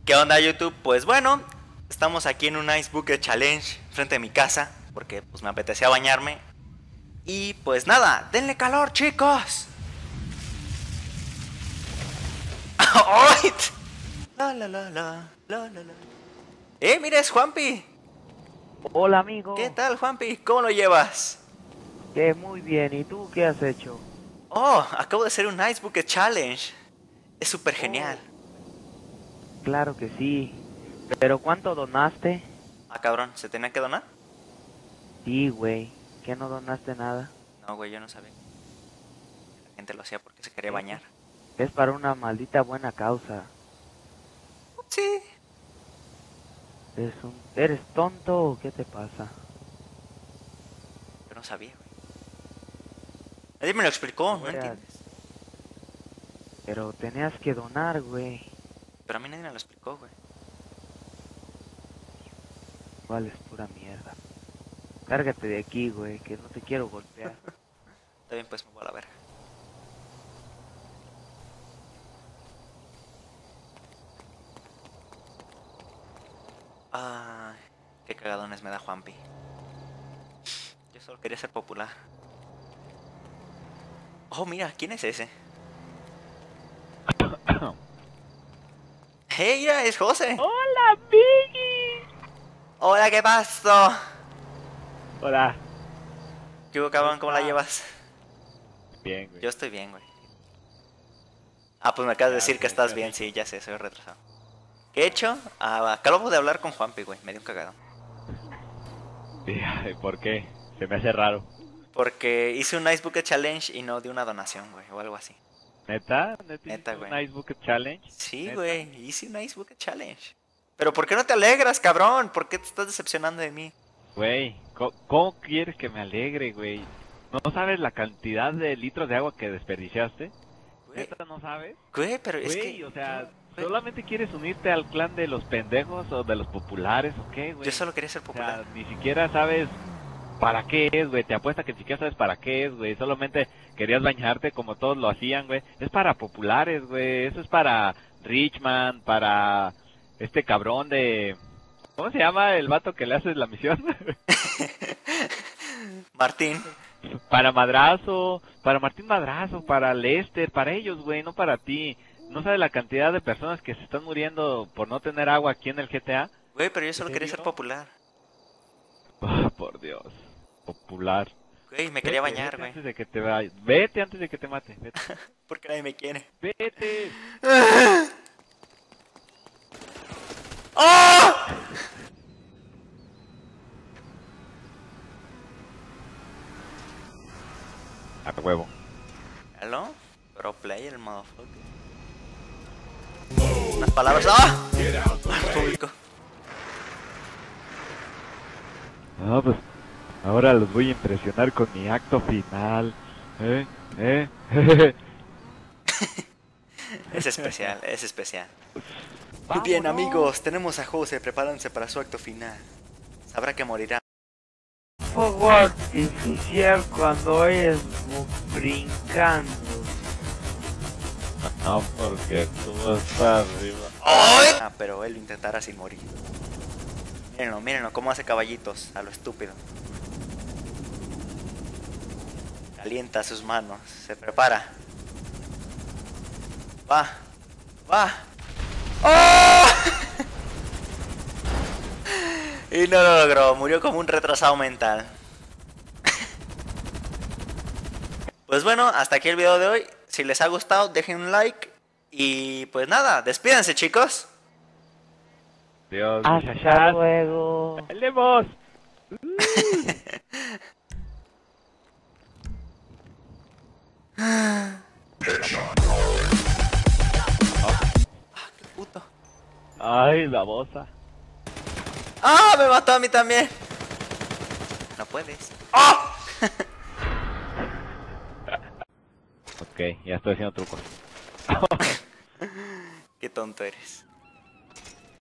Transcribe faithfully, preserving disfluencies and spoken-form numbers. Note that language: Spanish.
¿Qué onda, YouTube? Pues bueno, estamos aquí en un Ice Bucket Challenge frente a mi casa, porque pues me apetecía bañarme. Y pues nada, denle calor, chicos. ¡Ay! La la la la la la la. Eh, mira, es Juanpi. Hola ¿Qué amigo, tal, Juanpi? ¿Cómo lo llevas? que muy bien, ¿y tú qué has hecho? Oh, acabo de hacer un Ice Bucket Challenge. Es súper genial. Oh, claro que sí, pero ¿cuánto donaste? Ah, cabrón, ¿se tenía que donar? Sí, güey, ¿qué no donaste nada? No, güey, yo no sabía. La gente lo hacía porque se quería Eh, bañar. pues, es para una maldita buena causa. Sí. ¿Eres un, eres tonto o qué te pasa? Yo no sabía, güey. Nadie me lo explicó, No ¿no veas, entiendes? pero tenías que donar, güey. Pero a mí nadie me lo explicó, güey. Igual es pura mierda. Cárgate de aquí, güey, que no te quiero golpear. Está bien, pues me voy a la verga. Ay, qué cagadones me da Juanpi. Yo solo quería ser popular. Oh, mira, ¿quién es ese? Hey, mira, es José. ¡Hola, Biggie! Hola, ¿qué pasó? Hola, ¿Qué hubo, ¿cómo cabrón? ¿Cómo la estás? llevas? Bien, güey. Yo estoy bien, güey. Ah, pues me acabas de Ya decir que sé, estás qué bien, rico. sí, ya sé, soy retrasado. ¿Qué he hecho? Ah, acabo de hablar con Juanpi, güey, me dio un cagadón. Sí, ¿por qué? Se me hace raro. Porque hice un Ice Bucket Challenge y no di una donación, güey, o algo así. ¿Neta? ¿Neta Neta, hiciste un güey. Ice Bucket Challenge? Sí, ¿Neta? güey, hice un Ice Bucket Challenge. Pero ¿por qué no te alegras, cabrón? ¿Por qué te estás decepcionando de mí? Güey, ¿cómo, cómo quieres que me alegre, güey? ¿No sabes la cantidad de litros de agua que desperdiciaste? Güey, ¿Neta no sabes? güey, pero es que Güey, o yo, sea, güey, ¿solamente quieres unirte al clan de los pendejos o de los populares o qué, yo güey? solo quería ser O popular. sea, ni siquiera sabes para qué es, güey. Te apuesta que ni siquiera sabes para qué es, güey. Solamente querías bañarte como todos lo hacían, güey. Es para populares, güey. Eso es para Richman, para este cabrón de... ¿Cómo se llama el vato que le haces la misión? Martín, Para Madrazo, para Martín Madrazo, para Lester, para ellos, güey, no para ti. ¿No sabes la cantidad de personas que se están muriendo por no tener agua aquí en el G T A? güey, pero yo ¿En solo quería ser serio? popular. Oh, por Dios. Popular. Güey, me quería Vete, bañar, vete güey. antes de que te vaya. Vete antes de que te mate. Vete. Porque nadie me quiere. Vete. ¡Oh! A huevo. ¿Aló? Pro player, el motherfucker. Unas palabras. ¡Ah! Al público. No, pues ahora los voy a impresionar con mi acto final. ¿Eh? ¿Eh? Es especial, es especial. Muy bien, ¡Vámonos! amigos, tenemos a José preparándose para su acto final. Sabrá que morirá. Fuego artificial cuando oyes brincando. No, porque tú estás arriba. ¡Ay! Ah, pero él lo intentará sin morir. Mírenlo, mírenlo, cómo hace caballitos, a lo estúpido. Calienta sus manos, se prepara. Va, va. ¡Oh! Y no lo logró, murió como un retrasado mental. Pues bueno, hasta aquí el video de hoy. Si les ha gustado, dejen un like. Y pues nada, despídense, chicos. Dios, Hasta luego. ¡Bailemos! Puto. Ay, babosa. ¡Ah! Me mató a mí también. No puedes. ¡Ah! Ok, ya estoy haciendo trucos. Qué tonto eres.